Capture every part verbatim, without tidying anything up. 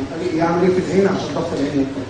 عن طريق يعمل ايه في العين عشان ضغط العين يطلع؟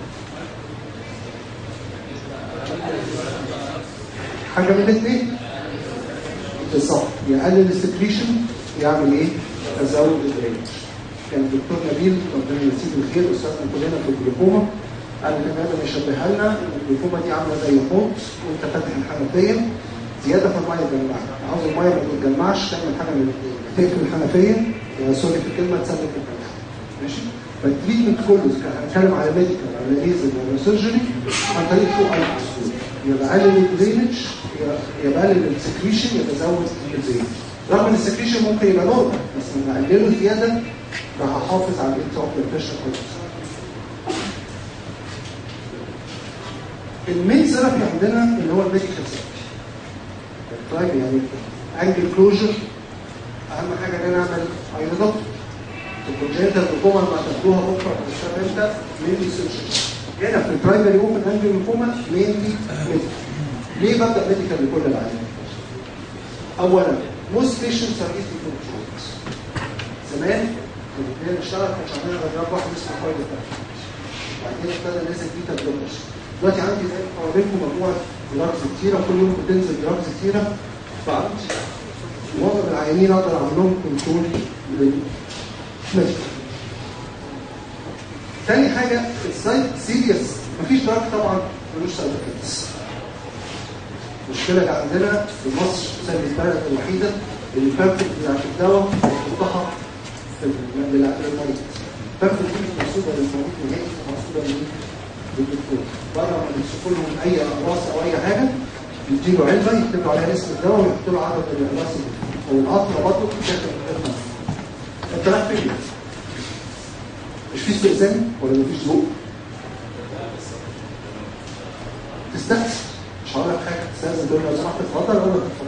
حاجه من الاثنين بالظبط، يقلل السكريشن، يعمل ايه؟ يزود الدرينج. كان الدكتور نبيل ربنا يمسيه بالخير استاذنا كلنا في الجلوكوما قال لنا هذا يشبهها لنا الجلوكوما دي عامله زي حوض وانت فاتح الحنفيه زياده في الميه تجمعها، عاوز الميه ما تتجمعش تعمل حاجه من الاثنين، تقفل الحنفيه سوري في الكلمه تسلك الفتحه. ماشي؟ فالتريتمنت كله هنتكلم على ميديكال على ليزر ولا سيرجري عن طريق تو ايتمز، يبقى قلل الدرينج يبقى قلل السكريشن يبقى زود الدرينج. رغم ان السكريشن ممكن يبقى نورمال بس لما اقلله زياده راح احافظ على الانتراوكيولار بريشر كويس. المين ثيرابي عندنا اللي هو الميديكال ثيرابي. طيب يعني انجل كلوجر اهم حاجه ان انا اعمل ايودوت. الكونجنتال جلوكوما لما تاخدوها بكره في الشهر امتى؟ مينلي سيرجري. هنا في البرايمري اوبن انجل جلوكوما مينلي ميديكال. ليه ببدا ميديكال لكل العيانين؟ اولا most patients are easy to treat. زمان الاثنين اشتغل ما كانش عندنا غير دراج واحد اسمه فايلر. وبعدين ابتدى نازل بيتا بلوكرز. دلوقتي عندي زي حواليكم مجموعه دراجز كتيره كل يوم بتنزل دراجز كتيره فعندي معظم العيانين اقدر اعمل لهم كنترول للميديكال. تاني حاجه السايد سيريس مفيش دراج طبعا ملوش سايد افكتس. المشكله اللي عندنا في مصر زي البلد الوحيده اللي البامفلت بتاعت الدواء بتحطها في المريض. البامفلت دي موصوله للمريض نهائي موصوله للدكتور. بره ما بيمسكوا لهم اي اقراص او اي حاجه يديله علبه يكتبوا عليها اسم الدواء ويحطوا له عدد الاقراص او القطره برضه بتتاخد من غير ما انت رايح فين؟ مش في استئذان ولا مفيش ذوق؟ تستأذن مش هقول لك حاجه تستأذن تقول لو سمحت اتفضل ولا تتفضل.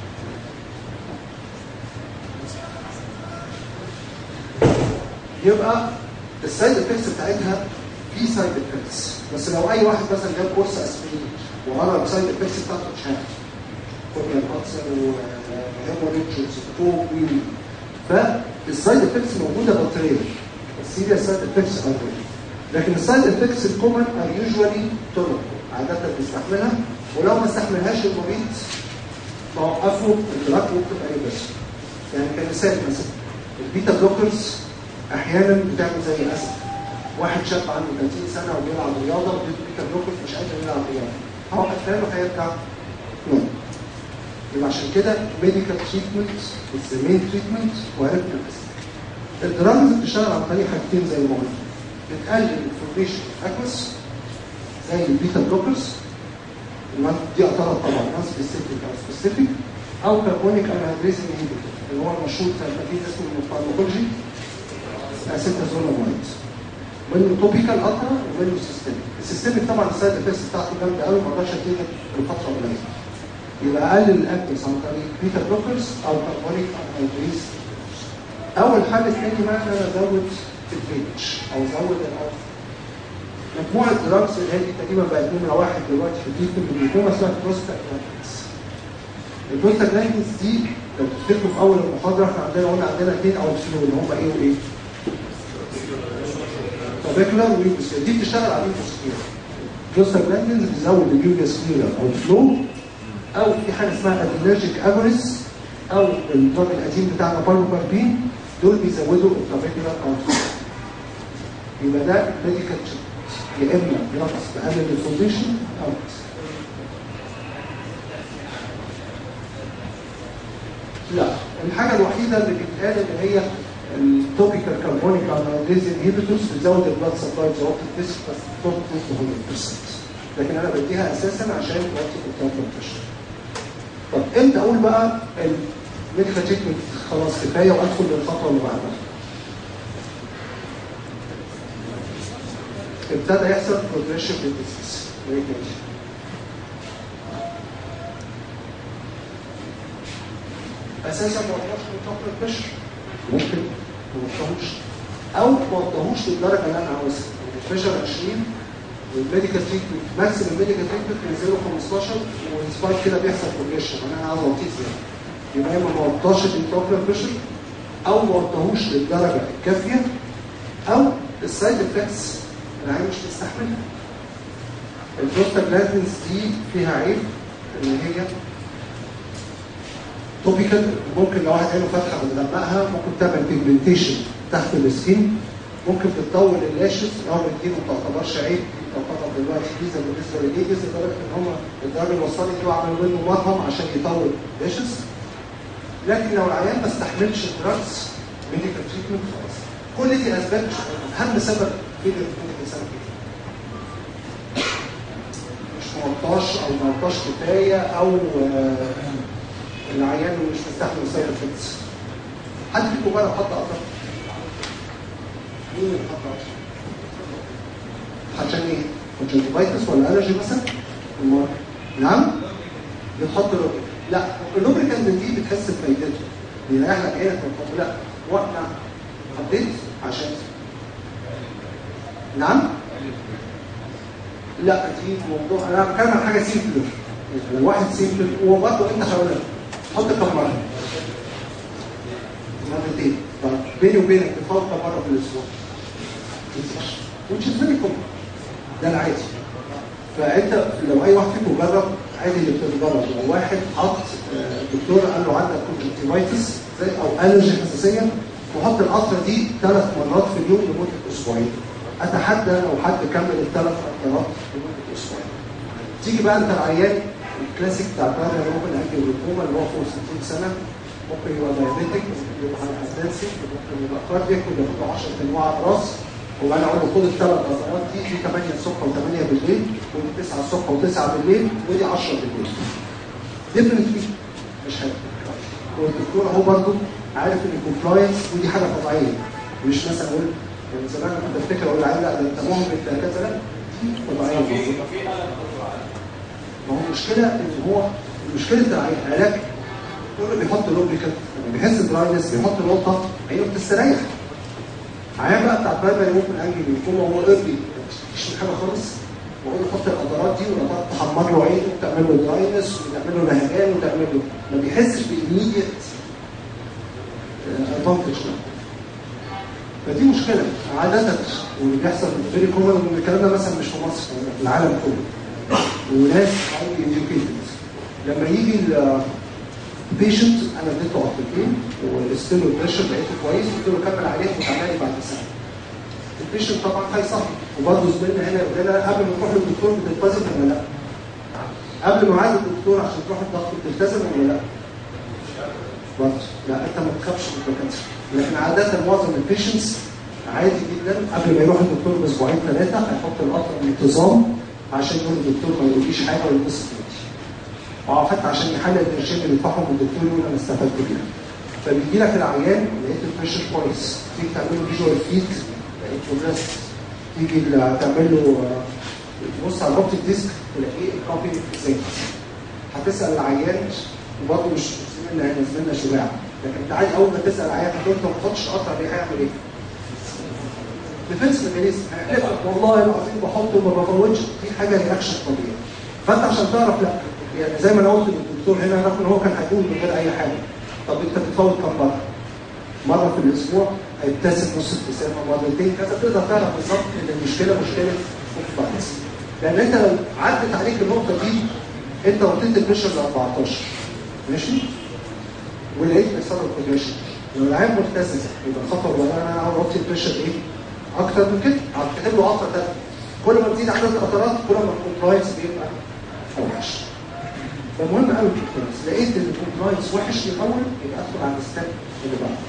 يبقى السايد افكتس بتاعتها في سايد افكتس بس لو اي واحد مثلا جاب كورس اسبرين وقرا السايد افكتس بتاعته مش عارف كورنيال كانسر وهيموريدج وسكتوب ويلي فالسايد افكتس موجوده بطريقه السيريس سايد افكتس ار لكن السايد افكتس الكومن ار يوجوالي تولر عاده بيستحملها ولو ما استحملهاش المريض توقفه الدراج ممكن اي بس. يعني كمثال مثلا البيتا بلوكرز احيانا بتعمل زي اسد واحد شاب عنده ثلاثين سنه وبيلعب رياضه وبيدي بيتا بلوكرز مش قادر يلعب رياضه هو هتلاقيه هيرجع نوم. يبقى عشان كده ميديكال تريتمنت از ذا مين تريتمنت وعرفنا الاسم. الدراجز بتشتغل عن طريق حاجتين زي ما قلنا بتقلل الانفورميشن اكوس زي البيتا بلوكرز دي اعتبر طبعا نون سبيسيفيك او سبيسيفيك او كاربونيك انهيدريز انهيبيتور اللي هو المشهور في اسمه الفارماكولوجي اسيتازولامايد. منه توبيكال قطره ومنه سيستميك. السيستميك طبعا السايد افكتس بتاعته جامده قوي ما اقدرش اديها لفتره قليله. يبقى اقلل الاكتس عن طريق بيتا بلوكرز او كاربونيك انهيدريز. اول حل الثاني بقى ان انا ازود البيتش او ازود الالفا. مجموعه دراجز اللي هي تقريبا بقت نمره واحد دلوقتي في التريتمنت بالجلوكوما اسمها بروستاجلاندينز. البروستاجلاندينز دي لو تفتكروا في اول المحاضره احنا عندنا قلنا عندنا اثنين او اثنين اللي هم ايه وايه؟ تابيكولار ويوجوسكليرا دي بتشتغل على اليوجوسكليرا. البروستاجلاندينز بتزود اليوجوسكليرا او الفلو او في حاجه اسمها ادرينرجيك اجونست او الدراج القديم بتاعنا باربوكاربين دول بيزودوا التابيكولار اوت. يبقى ده ميديكال يا اما بينقص بقلل الفونديشن او لا. الحاجه الوحيده اللي بتتقال اللي هي التوبيكال كاربونيك انهيدريز انهيبيتورز بتزود البلاد سبلاي بتزود التست بس توب مية بالمية لكن انا بديها اساسا عشان توطي التوتر بريشر. طب امتى اقول بقى الميديكال تريتمنت خلاص كفايه وادخل للخطوه اللي بعدها؟ ابتدى يحصل بروجريشن للديزيز. اساسا ما وضحوش للتوتر بريشر ممكن ما وضحوش او ما وضحوش للدرجه اللي انا عاوزها. البريشر عشرين والميديكال تريتمنت ماكسيمم الميديكال تريتمنت بينزلوا خمستاشر والسبايك كده بيحصل بروجريشن انا عاوز اوطيه زياده. يبقى اما ما وضحش للتوتر بريشر او ما وضحوش للدرجه الكافيه او السايد افكتس العين مش بتستحملها. البروستاجلاندينز دي فيها عيب ان هي توبيكال، ممكن لو واحد عينه فاتحه ومدمقها ممكن تعمل بيجمنتيشن تحت السكين، ممكن بتطول اللاشز رغم ان دي ما تعتبرش عيب، دي تعتبر دلوقتي ميزه بالنسبه للليديز لدرجه ان هم الدرجه الوسطاني دول عملوا منه مرهم عشان يطول اللاشز. لكن لو العيان ما استحملش الدراجز ميديكال تريتمنت خلاص. كل دي اسباب مش اهم سبب في الميديكال سبب مش ملطاش او ملطاش كفايه او العيان مش مستحمل السايد افكتس. حد فيكم جرب حط قطر؟ مين اللي حط قطر؟ عشان ايه؟ كونجكتيفايتس ولا الرجي مثلا؟ المرة. نعم؟ بتحط لوبريكانت. لا اللوبريكانت دي بتحس بفايدته. بيريح لك عينك من الحط. لا وقت نعم. حطيت عشان نعم؟ لا دي موضوع انا بتكلم عن حاجه سيمبل. لو واحد سيمبل وبرضه انت حوالي حط كم مره؟ مرتين. طب بيني وبينك بتحط كم مره في الاسبوع؟ which is very common. ده العادي. فانت لو اي واحد فيكم جرب عادي اللي بتجرب، لو واحد حط الدكتور قال له عندك كونجكتيفايتس زي او الرجي حساسيه وحط القطره دي ثلاث مرات في اليوم لمده اسبوعين. اتحدى لو حد كمل الثلاث قطرات لمده اسبوعين. تيجي بقى انت العيان الكلاسيك بتاع البرايمري ممكن اجي الركومه اللي هو فوق ستين سنه، ممكن يبقى دايابيتك، ممكن يبقى هايبرتنسي، ممكن يبقى كاردياك وياخد عشرة انواع راس، وانا اقول له خد الثلاث قطرات دي في ثمانية الصبح وثمانية بالليل، ودي تسعة الصبح وتسعة بالليل، ودي عشرة بالليل. ديفنتلي مش حاجه. والدكتور اهو برضه عارف ان الكومبلاينس ودي حاجه طبيعيه، مش مثلا اقول يعني زمان كنت افتكر اقول للعيال لا ده انت مهمل كذا، لا دي طبيعيه. ما هو المشكله ان هو مشكله العلاج كله بيحط لوبريكانت، لما بيحس دراينس بيحط نقطه عينه بتستريح. عيان بقى بتاع برايمري ممكن انجي بيكون هو ايرلي مش حاجه خالص، واقول له حط القدرات دي ولا تحمر له عينه وتعمل له دراينس وتعمل له نهجان وتعمل له ما بيحسش بايميديت ادفانتج. فدي مشكله عاده واللي بيحصل في فيري كومن، الكلام ده مثلا مش في مصر، في العالم كله. وناس عادي educated لما يجي البيشنت انا اديته عقدتين والستيل والبريشر لقيته كويس قلت له كمل عليه وتعالى بعد سنه. البيشنت طبعا هيصحي وبرضه زميلنا هنا يقول لنا قبل ما تروح للدكتور بتلتزم ولا لا؟ قبل ميعاد الدكتور عشان تروح الضغط بتلتزم ولا لا؟ برضه لا انت ما تخافش من الدكاتره، لكن عاده معظم البيشنتس عادي جدا قبل ما يروح الدكتور باسبوعين ثلاثه هيحط القطره بانتظام عشان يقول الدكتور ما يقوليش حاجه ويتصل بيكي. اه حتى عشان يحلل القرشين اللي يدفعهم الدكتور يقول انا استفدت بيها. فبيجي لك العيان لقيت البريشر كويس، تيجي تعمل له فيجوال فيد لقيت بروجريس، تيجي تعمل له تبص على الاوبتيك ديسك تلاقيه الكوبي زي هتسال العيان وبرضه مش زميلنا هنا زميلنا شجاع، لكن انت عايز اول ما تسال العيان هتقول له ما تحطش قطره دي هيعمل ايه؟ ديفنس ميكانيزم هيحلف والله العظيم بحطه وما بفوتش، دي حاجه رياكشن طبيعي. فانت عشان تعرف لا يعني زي ما انا قلت للدكتور هنا رغم ان هو كان هيقول من غير اي حاجه، طب انت بتفوت كم مره؟ مره في الاسبوع هيبتسم نص ابتسامه مرتين كذا، تقدر تعرف بالظبط ان المشكله مشكله كومبلاينس. لان انت لو عدت عليك النقطه دي انت وطيت البريشر ل أربعتاشر ماشي؟ ولقيت بيحصل له بروجريشن، لو العيان ملتزم يبقى الخطوه اللي انا هقعد اوطي البريشر ايه؟ اكتر من كده، هتكتب له قطره ثانيه. كل ما تزيد عدد القطرات كل ما الكومبلاينس بيبقى اوحش. فمهم قوي الكومبلاينس، لقيت ان الكومبلاينس وحش الاول يبقى ادخل على الستيب اللي بعده.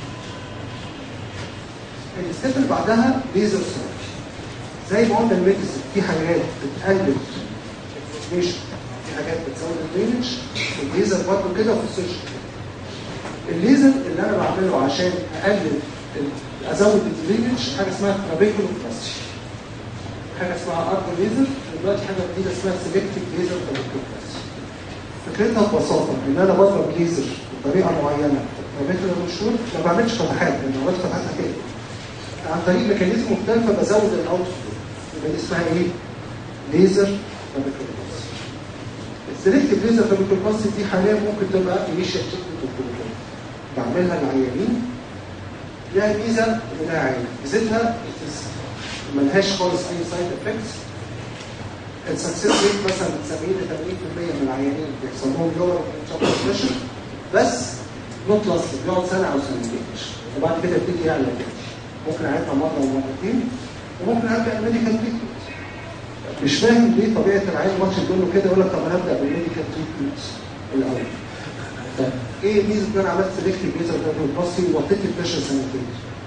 الستيب اللي بعدها ليزر ثيرابي. زي ما قلنا الميديسن في حاجات بتقلل الانفلاميشن، في حاجات بتزود الدرينج، والليزر برضه كده في السيرجري. الليزر اللي انا بعمله عشان اقلل ازود الدرينج حاجه اسمها ترابيكولوبلاستي، حاجه اسمها ارض ليزر، دلوقتي حاجه جديده اسمها سيلكتيف ليزر ترابيكولوبلاستي. فكرتها ببساطه ان انا بضرب ليزر بطريقه معينه ترابيكولوبلاستي مشهور، ما بعملش فتحات لان لو عملت فتحات كده عن طريق ميكانيزم مختلف بزود الاوت يبقى دي اسمها ايه؟ ليزر ترابيكولوبلاستي. السيلكتيف ليزر ترابيكولوبلاستي دي حاليا ممكن تبقى انيشال تريتمنت بعملها للعيانين لها ميزه ولها عيب. ميزتها ملهاش خالص اي سايد افكتس. السكسس ريت مثلا من سبعين ل ثمانين بالمية من العيانين بيحصل لهم لور بريشر بس نوت لاست، بيقعد سنه او سنتين وبعد كده يبتدي يعلى تاني. ممكن اعيدها مره ومرتين وممكن ارجع الميديكال تريتمنت. مش فاهم ليه طبيعه العيان ماتش تقول له كده يقول لك طب انا هبدا بالميديكال تريتمنت الاول. طب ايه ميزه ان انا عملت سيلكتيف ليزر بروباسي ووطيت البريشر سنتين؟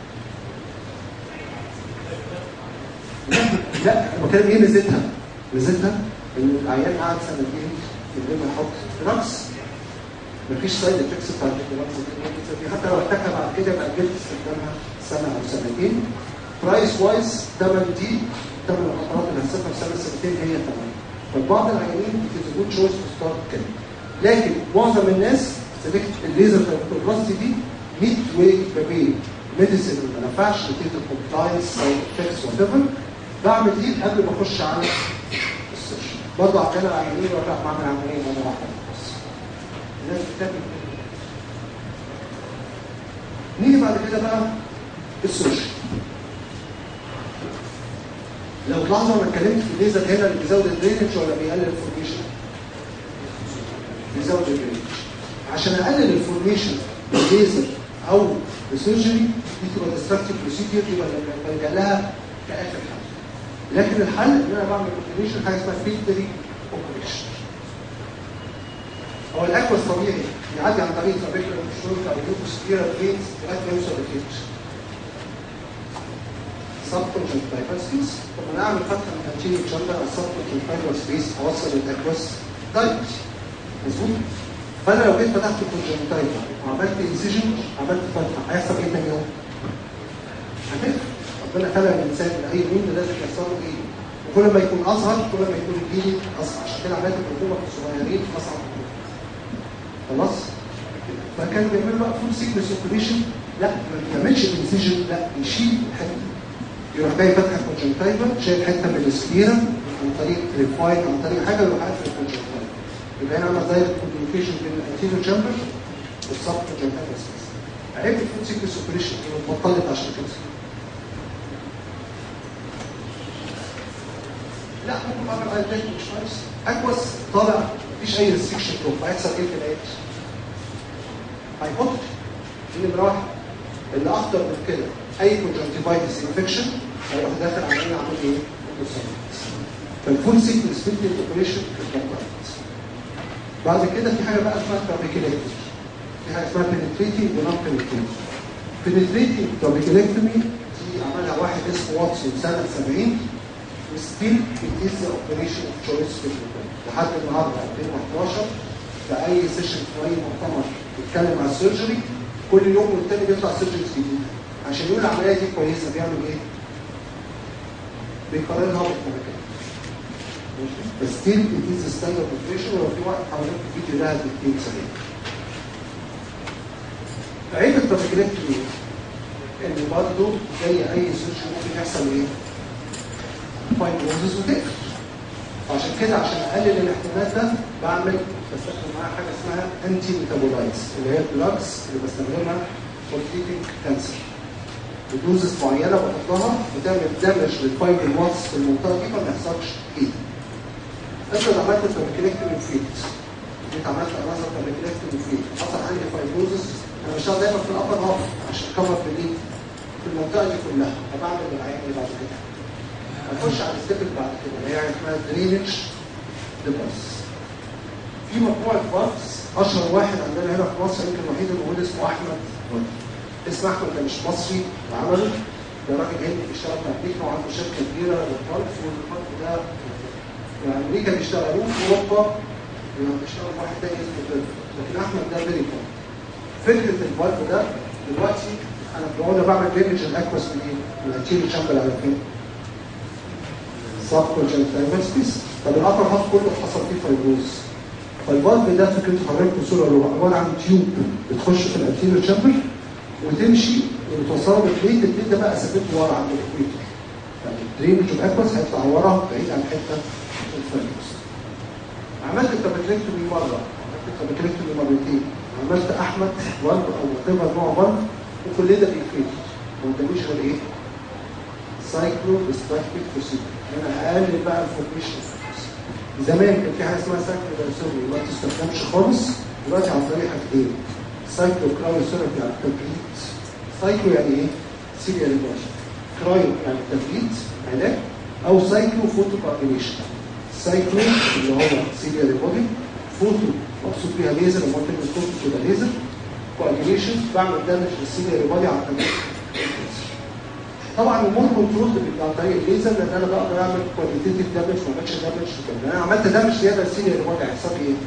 لا انا بتكلم ايه ميزتها؟ ميزتها ان العيان قعد سنتين من غير ما يحط دراكس، مفيش سايد افكتس بتاعت الدراكس دي، حتى لو احتاجها بعد كده يبقى اجلت استخدامها سنه او سنتين. برايس وايز ثمن دي ثمن القطرات اللي هتصرفها في سنه سنتين هي ثمن. فبعض العيانين اتس جود تشويس تو ستارت كده. لكن معظم الناس سلكت الليزر بروباسي دي ميد واي ما بين ميديسن ما نفعش نتيجه الكومبلاينس سايد افكتس وات ايفر، بعمل دي قبل ما اخش على السيرش. برضه عشان العيانين وراح بعمل عمليه مره واحده بس. الناس بتعمل كده. نيجي بعد كده بقى السيرش. لو تلاحظوا انا اتكلمت في الليزر هنا اللي بيزود الدرينج ولا بيقلل الفورميشن؟ بيزود الدرينج. عشان اقلل الفورميشن بالليزر او بالسيرجري دي تبقى ديستراكتيف بروسيدير يبقى بلجأ لها كاخر حل. لكن الحل ان انا بعمل اوبريشن حاجه اسمها فيلتري اوبريشن. هو الاكواس طبيعي يعدي عن طريق ترابيكولار شورت او لوكوسفيرال فينز لغايه ما يوصل للكيتش. سبكونجنكتيفال سبيس، طب انا اعمل فتحه من الانتيريور تشامبر على السبكونجنكتيفال سبيس اوصل الاكواس دايركت. مظبوط؟ فانا لو جيت فتحت الكونجنكتيفال وعملت انسيجن عملت فتحه هيحصل ايه تاني يوم؟ هتقفل. ربنا خلق الانسان من اي مين لازم يحصل له ايه؟ وكل ما يكون اصغر كل ما يكون الجيل اصغر، عشان كده عمليات الحكومه في الصغيرين اصعب. خلاص؟ فكان بيعمل بقى فول سيكنس اوبريشن، لا ما بيعملش انسيجن، لا يشيل الحته دي. يروح جاي فاتح الكونجنكتيفال شايل حته من السكيرا عن طريق ريفاين عن طريق حاجه يروح قافل الكونجنكتيفال. يبقى هنا عمل زي الكوميونيكيشن بين الانتيريور تشامبر والسب كونجنكتيفال سبيس. عيب الفول سيكنس اوبريشن اتبطلت عشان كده. لا ممكن اعمل على التاني مش كويس. اكواس طالع مفيش اي ريستريكشن بروف، هيحصل ايه في العيش؟ هيحط دي نمره واحد. اللي اخطر من كده اي كونجنكتيفايتس انفكشن هيروح داخل عمليه عمل ايه؟ فالفول سيكنس فيلتر اوبريشن اتبطلت. بعد كده في حاجه بقى اسمها ترابيكيلكتومي. في حاجه اسمها بنتريتنج ونون بنتريتنج. بنتريتنج ترابيكيلكتومي دي عملها واحد اسمه واتسون سنه سبعين وستيل it is the operation of choice في البلد. لحد النهارده ألفين وأحد عشر في اي سيشن في اي مؤتمر بيتكلم على السيرجري كل يوم والتاني بيطلع سيرجري جديد. عشان يقول العمليه دي كويسه بيعمل ايه؟ بيقارنها بالمكان. بس ستيل it is the standard operation. ولو في وقت حضرتك الفيديو ده هتديك سريع. عيب الترابيكيلكتومي ان برضه زي اي سيرجري ممكن يحصل ايه؟ فايبروزس وتقفل. عشان كده عشان اقلل الاحتمال ده بعمل بستخدم معاها حاجه اسمها انتي ميتابولايتس اللي هي الدراجز اللي بستخدمها فور تريتنج كانسر. بدوزز معينه بحطها بتعمل دامج للفايبر واتس في المنطقه دي فما يحصلش ايه. افرض عملت ترابيكيلكتومي فيت، جيت عملت انظر ترابيكيلكتومي فيت، حصل عندي فايبروزس، انا بشتغل دايما في الابر هاف عشان كفر في الايه؟ في المنطقه دي كلها، فبعمل العيان اللي بعد كده. هنخش على الستيب اللي بعد كده اللي هي اسمها درينج ديفايس. في مجموعه فالفز اشهر واحد عندنا هنا في مصر يمكن الوحيد اللي موجود اسمه احمد فالف. اسم احمد ده مش مصري وعمله، ده راجل هندي بيشتغل في امريكا وعنده شركه كبيره للفالف، والفالف ده في امريكا بيشتغلوه في اوروبا بيشتغل واحد تاني اسمه فالف، لكن احمد ده فيري فالف. فكره الفالف ده دلوقتي انا بقول بعمل ديمج الاكواس من ايه؟ من الانتيريور تشامبر على فين؟ سب كونجنكتيفال سبيس. طب الابر هاف كله حصل فيه فايبروز. فالفالف ده فكرته حضرتك بصوره اللي هو عباره عن تيوب بتخش في الانتيريور تشامبر وتمشي وتوصلها بالبليت، البليت ده بقى ثابته ورا عند الاكويتر. يعني الدرينج الاكواس هيطلع ورا بعيد عن حته الفايبروز. عملت الترابيكيلكتومي مره، عملت الترابيكيلكتومي مرتين، عملت احمد فالف او وات نوع فالف وكل ده بيفيد. ما قداميش غير ايه؟ سايكلو ديستراكتيف بروسيدور. انا هقلل بقى الفورميشن. زمان كان في حاجه اسمها سايكلو دايسوري ما بتستخدمش خالص، دلوقتي عن طريق حاجتين. سايكلو كرايوثيرابي على التبريد. سايكلو يعني ايه؟ سيريال ريباشن. كرايو يعني تبريد علاج، او سايكلو فوتو كوagulation. سايكلو اللي هو سيريال ريبودي، فوتو مقصود بيها ليزر، لما قلت لك فوتو كده ليزر. كواجيليشن بعمل دامج للسيريال ريبودي عن طريق الليزر. طبعا المور كنترول بيبقى عن طريق الليزر، لان انا بقدر اعمل كواليتيتيف دامج ما عملتش دامج وكده. انا عملت دامج زياده للسيريال ريبودي هيحصل لي ايه؟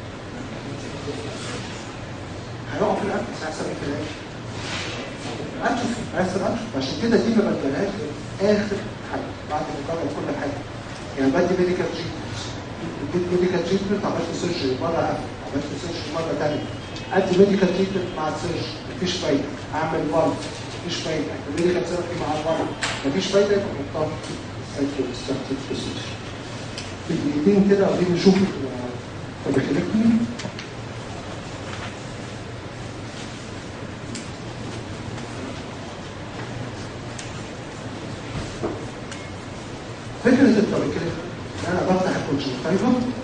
هيقع في الاكل، هيحصل ايه في الاكل؟ اتروفي، هيحصل اتروفي. عشان كده دي ما بدلهاش اخر حاجه بعد ما اكرر كل حاجه. يعني بدي ميديكال تريتمنت، اديت ميديكال تريتمنت، عملت سيرجري مره قفل، عملت سيرجري مره ثانيه. ادي ميديكال تريتمنت مع السيرجري مفيش فايده، اعمل فالف مفيش فايده، الميديكال ثيرابي مع الفالف مفيش فايده، يبقى مضطر سايكلو ديستراكتيف بروسيدور. في دقيقتين كده عايزين نشوف الفابريكولكتومي. فكره الفابريكولكتومي انا بفتح الكونجكتيفا